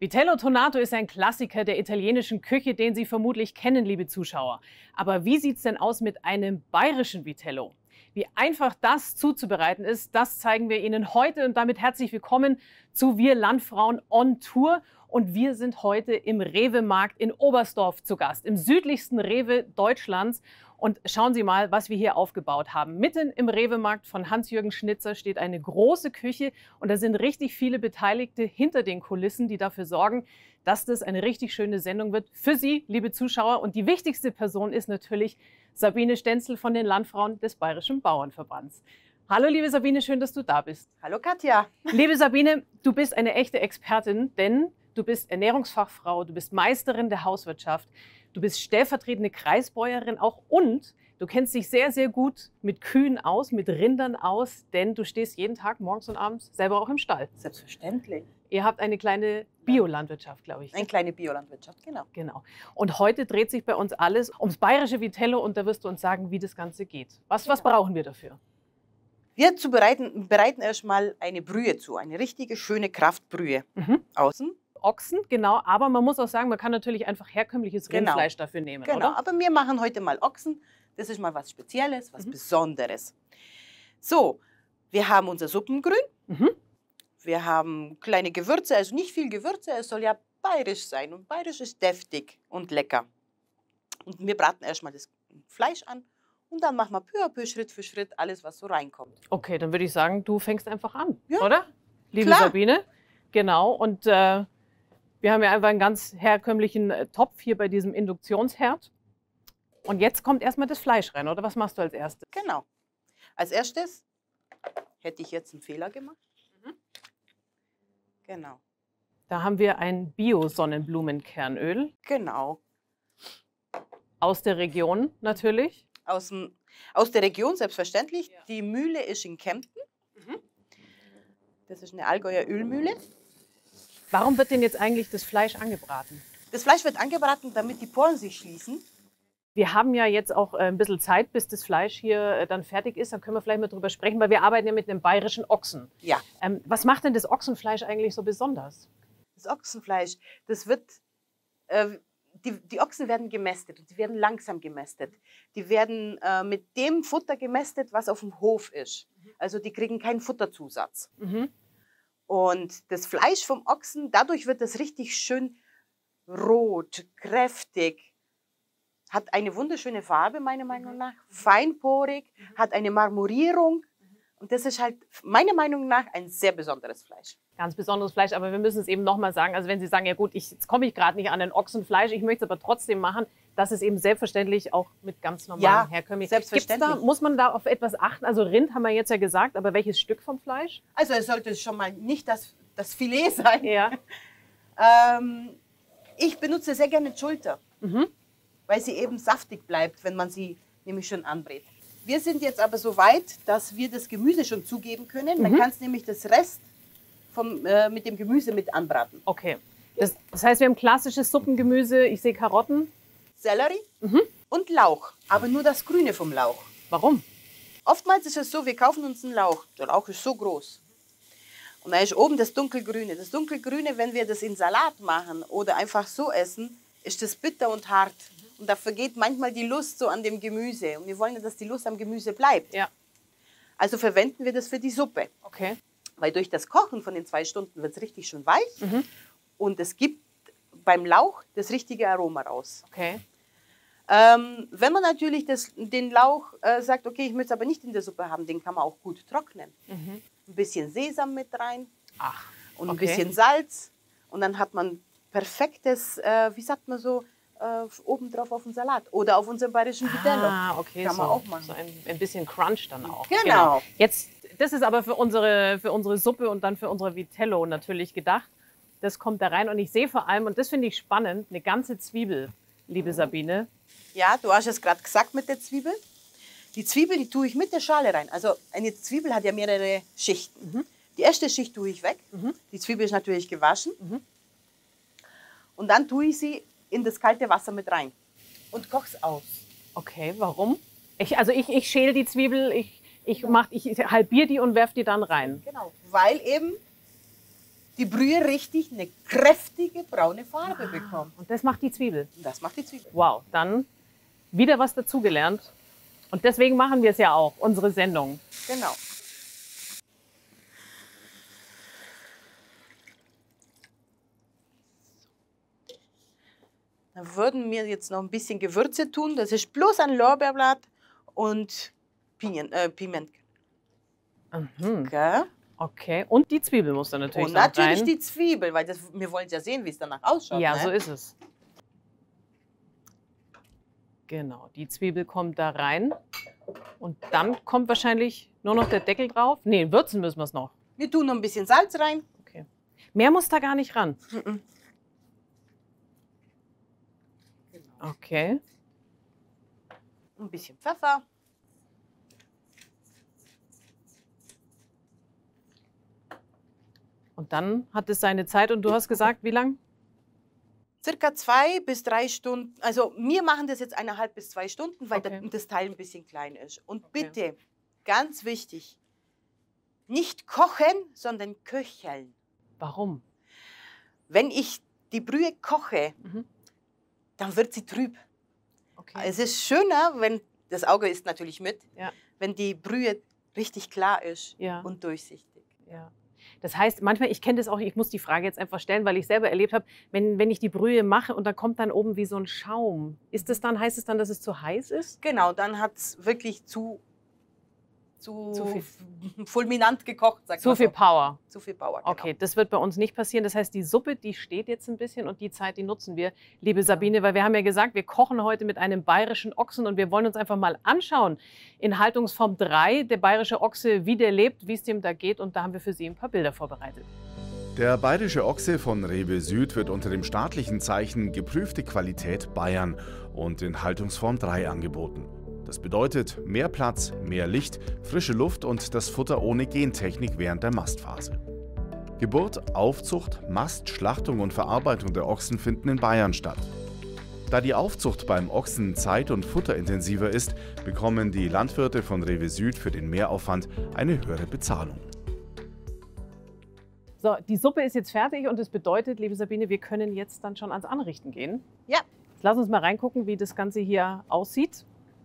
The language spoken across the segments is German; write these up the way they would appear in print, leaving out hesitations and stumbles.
Vitello Tonato ist ein Klassiker der italienischen Küche, den Sie vermutlich kennen, liebe Zuschauer. Aber wie sieht es denn aus mit einem bayerischen Vitello? Wie einfach das zuzubereiten ist, das zeigen wir Ihnen heute und damit herzlich willkommen zu Wir Landfrauen on Tour. Und wir sind heute im Rewe-Markt in Oberstdorf zu Gast, im südlichsten Rewe Deutschlands. Und schauen Sie mal, was wir hier aufgebaut haben. Mitten im Rewe-Markt von Hans-Jürgen Schnitzer steht eine große Küche und da sind richtig viele Beteiligte hinter den Kulissen, die dafür sorgen, dass das eine richtig schöne Sendung wird für Sie, liebe Zuschauer. Und die wichtigste Person ist natürlich Sabine Stenzel von den Landfrauen des Bayerischen Bauernverbands. Hallo liebe Sabine, schön, dass du da bist. Hallo Katja. Liebe Sabine, du bist eine echte Expertin, denn du bist Ernährungsfachfrau, du bist Meisterin der Hauswirtschaft. Du bist stellvertretende Kreisbäuerin auch und du kennst dich sehr, sehr gut mit Kühen aus, mit Rindern aus, denn du stehst jeden Tag morgens und abends selber auch im Stall. Selbstverständlich. Ihr habt eine kleine Biolandwirtschaft, glaube ich. Eine kleine Biolandwirtschaft, genau. Genau. Und heute dreht sich bei uns alles ums bayerische Vitello und da wirst du uns sagen, wie das Ganze geht. Was brauchen wir dafür? Wir bereiten erstmal eine Brühe zu, eine richtige, schöne Kraftbrühe. Außen. Ochsen, genau, aber man muss auch sagen, man kann natürlich einfach herkömmliches Rindfleisch dafür nehmen, genau, oder? aber wir machen heute mal Ochsen. Das ist mal was Spezielles, was Besonderes. So, wir haben unser Suppengrün. Wir haben kleine Gewürze, also nicht viel Gewürze, es soll ja bayerisch sein. Und bayerisch ist deftig und lecker. Und wir braten erstmal das Fleisch an und dann machen wir peu à peu, Schritt für Schritt, alles, was so reinkommt. Okay, dann würde ich sagen, du fängst einfach an, Ja, oder? Liebe klar. Sabine. Genau, und wir haben ja einfach einen ganz herkömmlichen Topf hier bei diesem Induktionsherd. Und jetzt kommt erstmal das Fleisch rein, oder? Was machst du als erstes? Genau. Als erstes hätte ich jetzt einen Fehler gemacht. Genau. Da haben wir ein Bio-Sonnenblumenkernöl. Genau. Aus der Region natürlich. Aus der Region, selbstverständlich. Ja. Die Mühle ist in Kempten. Das ist eine Allgäuer Ölmühle. Warum wird denn jetzt eigentlich das Fleisch angebraten? Das Fleisch wird angebraten, damit die Poren sich schließen. Wir haben ja jetzt auch ein bisschen Zeit, bis das Fleisch hier dann fertig ist. Da können wir vielleicht mal drüber sprechen, weil wir arbeiten ja mit einem bayerischen Ochsen. Ja. Was macht denn das Ochsenfleisch eigentlich so besonders? Das Ochsenfleisch, das wird, die Ochsen werden gemästet und die werden langsam gemästet. Die werden mit dem Futter gemästet, was auf dem Hof ist. Also die kriegen keinen Futterzusatz. Und das Fleisch vom Ochsen, dadurch wird das richtig schön rot, kräftig, hat eine wunderschöne Farbe, meiner Meinung nach, feinporig, hat eine Marmorierung. Und das ist halt, meiner Meinung nach, ein sehr besonderes Fleisch. Ganz besonderes Fleisch, aber wir müssen es eben nochmal sagen. Also wenn Sie sagen, ja gut, jetzt komme ich gerade nicht an ein Ochsenfleisch, ich möchte es aber trotzdem machen, dass es eben selbstverständlich auch mit ganz normalen herkömmlichen. Selbstverständlich. Muss man da auf etwas achten? Also Rind haben wir jetzt ja gesagt, aber welches Stück vom Fleisch? Also es sollte schon mal nicht das Filet sein. Ja. Ich benutze sehr gerne die Schulter, weil sie eben saftig bleibt, wenn man sie nämlich schon anbrät. Wir sind jetzt aber so weit, dass wir das Gemüse schon zugeben können. Man kann es nämlich das Rest mit dem Gemüse mit anbraten. Okay. Das heißt, wir haben klassisches Suppengemüse. Ich sehe Karotten. Sellerie und Lauch, aber nur das Grüne vom Lauch. Warum? Oftmals ist es so, wir kaufen uns einen Lauch. Der Lauch ist so groß. Und da ist oben das Dunkelgrüne. Das Dunkelgrüne, wenn wir das in Salat machen oder einfach so essen, ist das bitter und hart. Und da vergeht manchmal die Lust so an dem Gemüse. Und wir wollen ja, dass die Lust am Gemüse bleibt. Ja. Also verwenden wir das für die Suppe. Okay. Weil durch das Kochen von den 2 Stunden wird es richtig schön weich. Und es gibt beim Lauch das richtige Aroma raus. Okay. Wenn man natürlich den Lauch sagt, okay, ich möchte es aber nicht in der Suppe haben, den kann man auch gut trocknen. Ein bisschen Sesam mit rein und ein bisschen Salz. Und dann hat man perfektes, wie sagt man so, obendrauf auf den Salat oder auf unserem bayerischen Vitello. Okay. Kann man auch machen. So ein bisschen Crunch dann auch. Genau. Jetzt, das ist aber für unsere Suppe und dann für unsere Vitello natürlich gedacht. Das kommt da rein und ich sehe vor allem, und das finde ich spannend, eine ganze Zwiebel, liebe Sabine. Ja, du hast es gerade gesagt mit der Zwiebel. Die Zwiebel, die tue ich mit der Schale rein. Also eine Zwiebel hat ja mehrere Schichten. Die erste Schicht tue ich weg. Die Zwiebel ist natürlich gewaschen. Und dann tue ich sie in das kalte Wasser mit rein und koche es aus. Okay, warum? Ich schäle die Zwiebel, ich halbiere die und werfe die dann rein. Genau, weil eben die Brühe richtig eine kräftige braune Farbe bekommt. Und das macht die Zwiebel. Und das macht die Zwiebel. Wow, dann wieder was dazugelernt. Und deswegen machen wir es ja auch, unsere Sendung. Genau. Dann würden wir jetzt noch ein bisschen Gewürze tun. Das ist bloß ein Lorbeerblatt und Piment. Mhm. Okay. Okay, und die Zwiebel muss dann natürlich Und noch natürlich rein. die Zwiebel, weil wir wollen ja sehen, wie es danach ausschaut. Ja, ne? so ist es. Genau, die Zwiebel kommt da rein. Und dann kommt wahrscheinlich nur noch der Deckel drauf. Nee, würzen müssen wir es noch. Wir tun noch ein bisschen Salz rein. Okay. Mehr muss da gar nicht ran. Mhm. Okay. Ein bisschen Pfeffer. Und dann hat es seine Zeit und du hast gesagt, wie lang? Circa 2 bis 3 Stunden. Also wir machen das jetzt 1,5 bis 2 Stunden, weil Okay. das Teil ein bisschen klein ist. Und Okay. bitte, ganz wichtig, nicht kochen, sondern köcheln. Warum? Wenn ich die Brühe koche, Mhm. dann wird sie trüb. Okay. Es ist schöner, wenn, das Auge isst natürlich mit, Ja. wenn die Brühe richtig klar ist Ja. und durchsichtig. Ja. Das heißt, manchmal, ich kenne das auch, ich muss die Frage jetzt einfach stellen, weil ich selber erlebt habe, wenn ich die Brühe mache und da kommt dann oben wie so ein Schaum. Ist das dann, heißt es dann, dass es zu heiß ist? Genau, dann hat es wirklich zu viel. fulminant gekocht, sagt Zu man viel so. Power. Zu viel Power, genau. Okay, das wird bei uns nicht passieren. Das heißt, die Suppe, die steht jetzt ein bisschen und die Zeit, die nutzen wir, liebe Sabine, weil wir haben ja gesagt, wir kochen heute mit einem bayerischen Ochsen und wir wollen uns einfach mal anschauen in Haltungsform 3, der bayerische Ochse, wie der lebt, wie es dem da geht, und da haben wir für Sie ein paar Bilder vorbereitet. Der bayerische Ochse von Rewe Süd wird unter dem staatlichen Zeichen Geprüfte Qualität Bayern und in Haltungsform 3 angeboten. Das bedeutet mehr Platz, mehr Licht, frische Luft und das Futter ohne Gentechnik während der Mastphase. Geburt, Aufzucht, Mast, Schlachtung und Verarbeitung der Ochsen finden in Bayern statt. Da die Aufzucht beim Ochsen zeit- und futterintensiver ist, bekommen die Landwirte von Rewe Süd für den Mehraufwand eine höhere Bezahlung. So, die Suppe ist jetzt fertig und das bedeutet, liebe Sabine, wir können jetzt dann schon ans Anrichten gehen. Ja. Jetzt lass uns mal reingucken, wie das Ganze hier aussieht.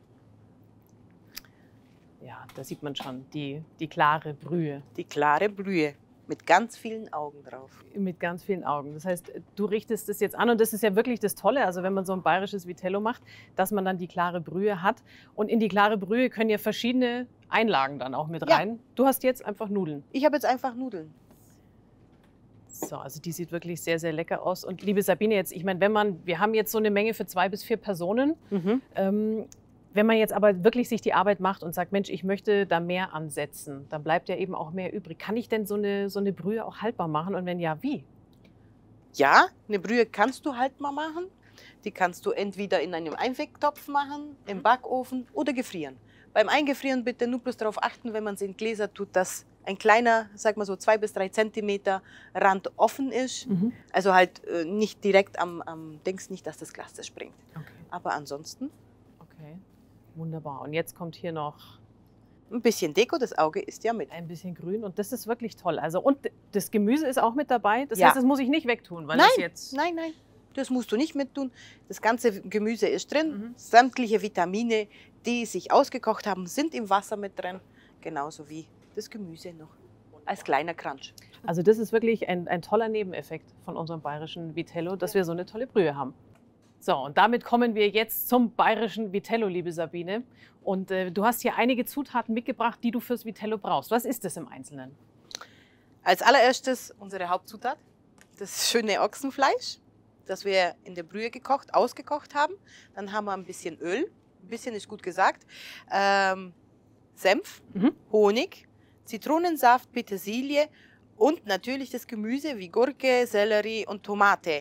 Ja, da sieht man schon die klare Brühe Die klare Brühe mit ganz vielen Augen drauf. mit ganz vielen Augen. Das heißt, du richtest es jetzt an und das ist ja wirklich das Tolle, also wenn man so ein bayerisches Vitello macht, dass man dann die klare Brühe hat. Und in die klare Brühe können ja verschiedene Einlagen dann auch mit Ja. rein. Du hast jetzt einfach Nudeln. Ich habe jetzt einfach Nudeln. So, also die sieht wirklich sehr, sehr lecker aus. Und liebe Sabine, jetzt, ich meine, wir haben jetzt so eine Menge für 2 bis 4 Personen. Wenn man jetzt aber wirklich sich die Arbeit macht und sagt, Mensch, ich möchte da mehr ansetzen, dann bleibt ja eben auch mehr übrig. Kann ich denn so eine Brühe auch haltbar machen? Und wenn ja, wie? Ja, eine Brühe kannst du halt mal machen. Die kannst du entweder in einem Einwegtopf machen, im Backofen oder gefrieren. Beim Eingefrieren bitte nur bloß darauf achten, wenn man es in Gläser tut, dass ein kleiner, sag mal so 2 bis 3 Zentimeter Rand offen ist. Also halt nicht direkt am Dings, nicht, dass das Glas zerspringt. Okay. Aber ansonsten Okay, wunderbar. Und jetzt kommt hier noch ein bisschen Deko, das Auge isst ja mit. ein bisschen grün und das ist wirklich toll. Also und das Gemüse ist auch mit dabei. Das Ja. heißt, das muss ich nicht wegtun, weil das jetzt Nein, das musst du nicht mittun. Das ganze Gemüse ist drin. Mhm. Sämtliche Vitamine, die sich ausgekocht haben, sind im Wasser mit drin. Genauso wie das Gemüse noch. Als kleiner Crunch. Also das ist wirklich ein toller Nebeneffekt von unserem bayerischen Vitello, dass wir so eine tolle Brühe haben. So, und damit kommen wir jetzt zum bayerischen Vitello, liebe Sabine. Und du hast hier einige Zutaten mitgebracht, die du fürs Vitello brauchst. Was ist das im Einzelnen? Als allererstes unsere Hauptzutat, das schöne Ochsenfleisch, das wir in der Brühe ausgekocht haben. Dann haben wir ein bisschen Öl, ein bisschen ist gut gesagt, Senf, Honig, Zitronensaft, Petersilie und natürlich das Gemüse wie Gurke, Sellerie und Tomate.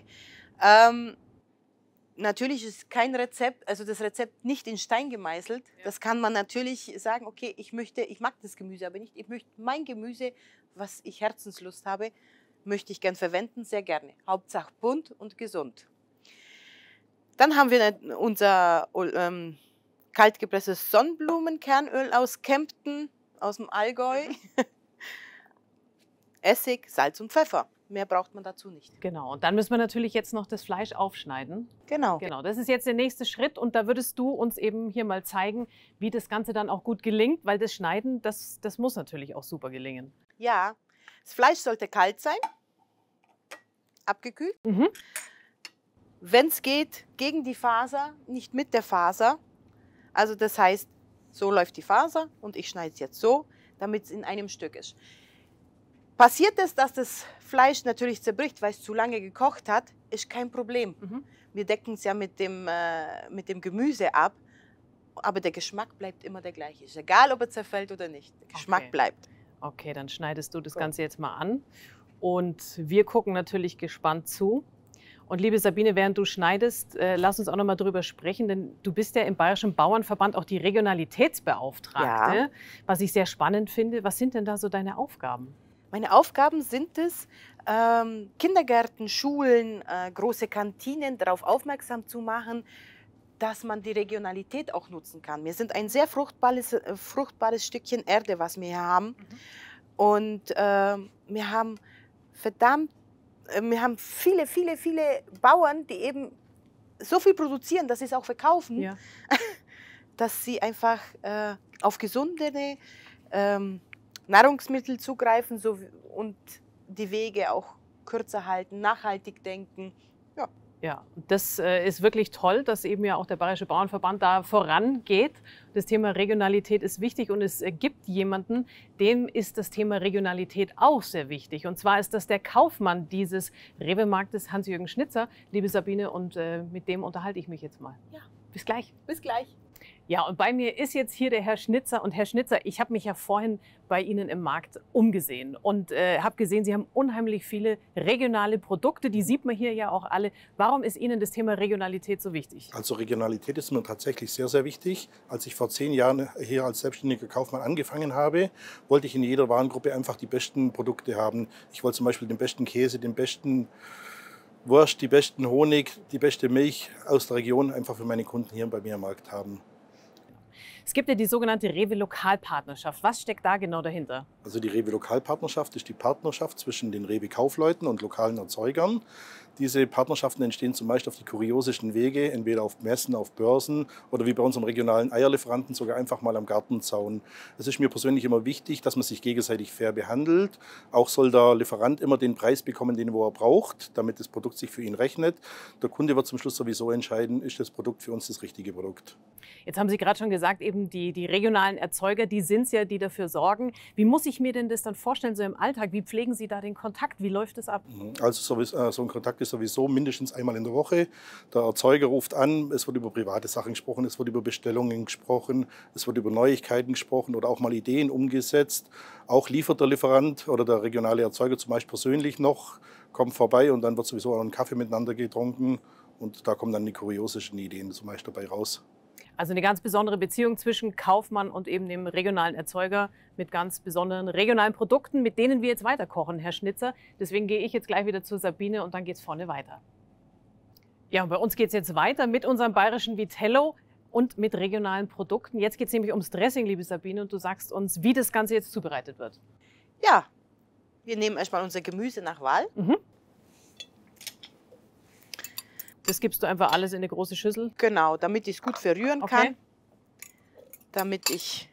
Natürlich ist kein Rezept, also das Rezept nicht in Stein gemeißelt. Ja. Das kann man natürlich sagen, okay, ich mag das Gemüse aber nicht. Ich möchte mein Gemüse, was ich Herzenslust habe, möchte ich gern verwenden, sehr gerne. Hauptsache bunt und gesund. Dann haben wir unser kaltgepresstes Sonnenblumenkernöl aus Kempten, aus dem Allgäu. Essig, Salz und Pfeffer. mehr braucht man dazu nicht. Genau, und dann müssen wir natürlich jetzt noch das Fleisch aufschneiden. Genau. Genau, das ist jetzt der nächste Schritt und da würdest du uns eben hier mal zeigen, wie das Ganze dann auch gut gelingt, weil das Schneiden, das muss natürlich auch super gelingen. Ja, das Fleisch sollte kalt sein, abgekühlt. Mhm. Wenn es geht, gegen die Faser, nicht mit der Faser. Also das heißt, so läuft die Faser und ich schneide es jetzt so, damit es in einem Stück ist. Passiert es, dass das Fleisch natürlich zerbricht, weil es zu lange gekocht hat, ist kein Problem. Mhm. Wir decken es ja mit dem Gemüse ab, aber der Geschmack bleibt immer der gleiche. Ist egal, ob er zerfällt oder nicht. Der Geschmack Okay. bleibt. Okay, dann schneidest du das Gut. Ganze jetzt mal an und wir gucken natürlich gespannt zu. Und liebe Sabine, während du schneidest, lass uns auch noch mal drüber sprechen, denn du bist ja im Bayerischen Bauernverband auch die Regionalitätsbeauftragte, Ja. was ich sehr spannend finde. Was sind denn da so deine Aufgaben? Meine Aufgaben sind es, Kindergärten, Schulen, große Kantinen darauf aufmerksam zu machen, dass man die Regionalität auch nutzen kann. Wir sind ein sehr fruchtbares Stückchen Erde, was wir hier haben. Und wir haben viele Bauern, die eben so viel produzieren, dass sie es auch verkaufen, Ja. dass sie einfach auf gesundere Nahrungsmittel zugreifen und die Wege auch kürzer halten, nachhaltig denken. Ja. Ja, und das ist wirklich toll, dass eben ja auch der Bayerische Bauernverband da vorangeht. Das Thema Regionalität ist wichtig und es gibt jemanden, dem ist das Thema Regionalität auch sehr wichtig. Und zwar ist das der Kaufmann dieses Rewe-Marktes, Hans-Jürgen Schnitzer. Liebe Sabine, und mit dem unterhalte ich mich jetzt mal. Ja. Bis gleich. Bis gleich. Ja, und bei mir ist jetzt hier der Herr Schnitzer. Und Herr Schnitzer, ich habe mich ja vorhin bei Ihnen im Markt umgesehen und habe gesehen, Sie haben unheimlich viele regionale Produkte. Die sieht man hier ja auch alle. Warum ist Ihnen das Thema Regionalität so wichtig? Also Regionalität ist mir tatsächlich sehr, sehr wichtig. Als ich vor 10 Jahren hier als selbstständiger Kaufmann angefangen habe, wollte ich in jeder Warengruppe einfach die besten Produkte haben. Ich wollte zum Beispiel den besten Käse, den besten Wurst, die besten Honig, die beste Milch aus der Region einfach für meine Kunden hier bei mir am Markt haben. Es gibt ja die sogenannte Rewe-Lokalpartnerschaft. Was steckt da genau dahinter? Also die Rewe-Lokalpartnerschaft ist die Partnerschaft zwischen den Rewe-Kaufleuten und lokalen Erzeugern. Diese Partnerschaften entstehen zumeist auf die kuriosesten Wege, entweder auf Messen, auf Börsen oder wie bei unserem regionalen Eierlieferanten sogar einfach mal am Gartenzaun. Es ist mir persönlich immer wichtig, dass man sich gegenseitig fair behandelt. Auch soll der Lieferant immer den Preis bekommen, den er braucht, damit das Produkt sich für ihn rechnet. Der Kunde wird zum Schluss sowieso entscheiden, ist das Produkt für uns das richtige Produkt. Jetzt haben Sie gerade schon gesagt, eben die regionalen Erzeuger, die sind es ja, die dafür sorgen. Wie muss ich mir denn das dann vorstellen, so im Alltag? Wie pflegen Sie da den Kontakt? Wie läuft das ab? Also so ein Kontakt ist sowieso mindestens einmal in der Woche. Der Erzeuger ruft an, es wird über private Sachen gesprochen, es wird über Bestellungen gesprochen, es wird über Neuigkeiten gesprochen oder auch mal Ideen umgesetzt. Auch liefert der Lieferant oder der regionale Erzeuger zum Beispiel persönlich noch, kommt vorbei und dann wird sowieso auch einen Kaffee miteinander getrunken und da kommen dann die kuriosesten Ideen zum Beispiel dabei raus. Also eine ganz besondere Beziehung zwischen Kaufmann und eben dem regionalen Erzeuger mit ganz besonderen regionalen Produkten, mit denen wir jetzt weiterkochen, Herr Schnitzer. Deswegen gehe ich jetzt gleich wieder zu Sabine und dann geht es vorne weiter. Ja, und bei uns geht es jetzt weiter mit unserem bayerischen Vitello und mit regionalen Produkten. Jetzt geht es nämlich ums Dressing, liebe Sabine, und du sagst uns, wie das Ganze jetzt zubereitet wird. Ja, wir nehmen erstmal unser Gemüse nach Wahl. Mhm. Das gibst du einfach alles in eine große Schüssel. Genau, damit ich es gut verrühren Okay. kann. Damit ich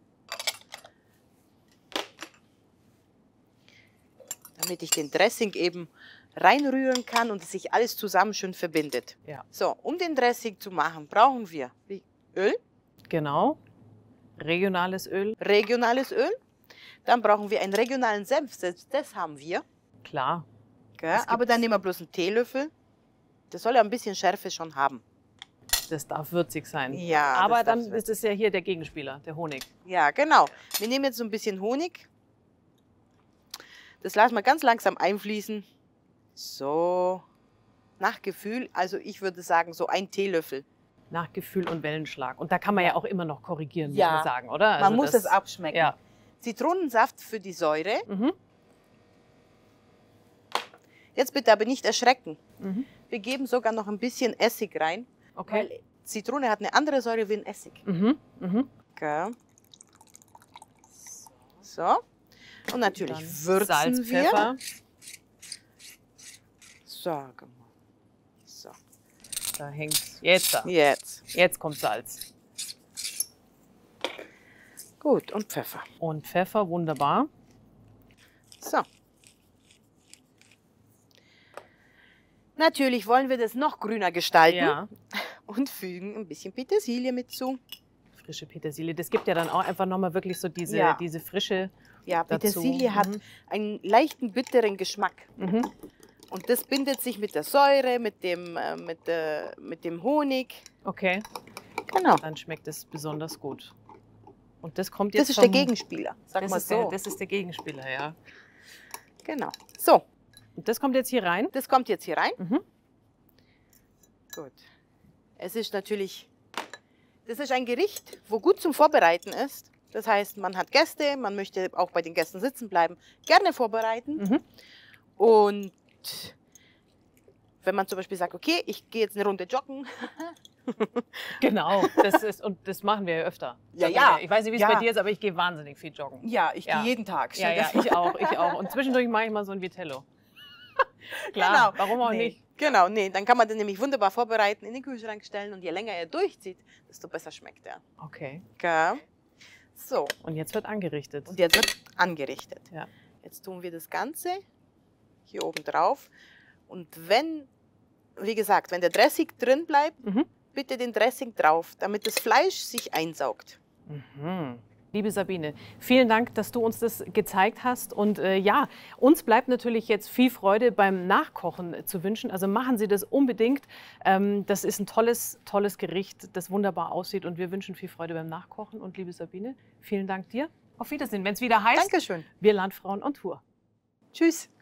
den Dressing eben reinrühren kann und es sich alles zusammen schön verbindet. Ja. So, um den Dressing zu machen, brauchen wir Öl, Genau. Regionales Öl. regionales Öl. Dann brauchen wir einen regionalen Senf, das haben wir. Klar. Gell? Das Aber dann nehmen wir bloß einen Teelöffel. Das soll ja ein bisschen Schärfe schon haben. Das darf würzig sein. Ja, Aber das dann darf ist es ja hier der Gegenspieler, der Honig. Ja, genau. Wir nehmen jetzt so ein bisschen Honig. Das lassen wir ganz langsam einfließen. So, nach Gefühl, also ich würde sagen so ein Teelöffel. Nach Gefühl und Wellenschlag. Und da kann man ja auch immer noch korrigieren, muss Ja. man sagen, oder? Man muss es abschmecken. Ja. Zitronensaft für die Säure. Mhm. Jetzt bitte aber nicht erschrecken. Mhm. Wir geben sogar noch ein bisschen Essig rein, Okay. weil Zitrone hat eine andere Säure wie ein Essig. Mhm. Mhm. Okay. So. Und natürlich Dann würzen Salz, wir. Pfeffer. Sag mal. So. Da hängt's. Jetzt. Jetzt kommt Salz. Gut, und Pfeffer. Und Pfeffer, wunderbar. So. Natürlich wollen wir das noch grüner gestalten Ja. und fügen ein bisschen Petersilie mit zu. Frische Petersilie. Das gibt ja dann auch einfach nochmal wirklich so diese, Ja. diese Frische. Ja, dazu. Petersilie hat einen leichten bitteren Geschmack. Mhm. Und das bindet sich mit der Säure, mit dem Honig. Okay, Genau. dann schmeckt es besonders gut. Und das kommt Das jetzt ist der vom- Gegenspieler. Sag das mal ist so. das ist der Gegenspieler, ja. Genau. So, Und das kommt jetzt hier rein. das kommt jetzt hier rein. Mhm. Gut. Es ist natürlich, das ist ein Gericht, wo gut zum Vorbereiten ist. Das heißt, man hat Gäste, man möchte auch bei den Gästen sitzen bleiben, gerne vorbereiten. Mhm. Und wenn man zum Beispiel sagt, okay, ich gehe jetzt eine Runde joggen. Genau, und das machen wir ja öfter. Ja, Sag ja. mal, ich weiß nicht, wie es Ja. bei dir ist, aber ich gehe wahnsinnig viel joggen. Ja, ich Ja. gehe jeden Tag. Ja, ja, ich auch. Und zwischendurch mache ich mal so ein Vitello. Klar, Genau. warum auch Nee. nicht? Genau, nee, dann kann man den nämlich wunderbar vorbereiten, in den Kühlschrank stellen und je länger er durchzieht, desto besser schmeckt er. Okay, Gell? So, und jetzt wird angerichtet. und jetzt wird angerichtet. Ja. Jetzt tun wir das Ganze hier oben drauf. Und wenn, wie gesagt, wenn der Dressing drin bleibt, Mhm. bitte den Dressing drauf, damit das Fleisch sich einsaugt. Mhm. Liebe Sabine, vielen Dank, dass du uns das gezeigt hast. Und ja, uns bleibt natürlich jetzt viel Freude beim Nachkochen zu wünschen. Also machen Sie das unbedingt. Das ist ein tolles Gericht, das wunderbar aussieht. Und wir wünschen viel Freude beim Nachkochen. Und liebe Sabine, vielen Dank dir. Auf Wiedersehen, wenn es wieder heißt, Dankeschön. wir Landfrauen on Tour. Tschüss.